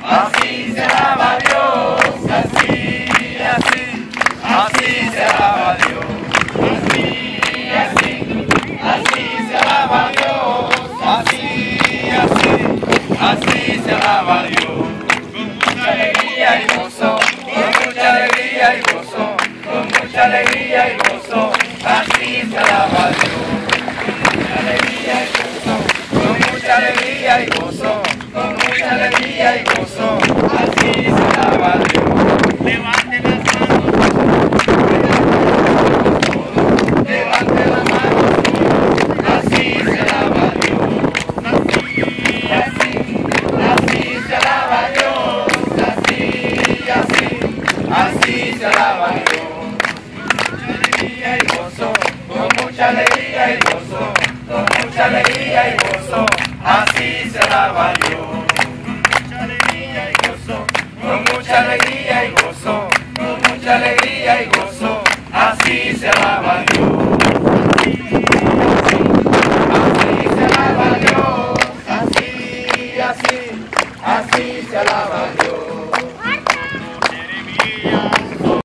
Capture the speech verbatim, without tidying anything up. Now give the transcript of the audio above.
así se alaba Dios, así, así, así se alaba Dios, así, así, así se alaba Dios, así, así, así se alaba Dios, con mucha alegría y gozo, con mucha alegría y gozo, con mucha alegría y gozo, así se alaba Dios, con mucha alegría y gozo, con mucha alegría y gozo, con mucha alegría y gozo, así se alaba Dios. Levante las manos, levante las manos, así se alaba Dios, así, así, así se alaba Dios, así, así, así se alaba Dios. Alegría y gozo, con mucha alegría y gozo, con mucha alegría y gozo, así se alaba Dios. Con mucha alegría y gozo, con mucha alegría.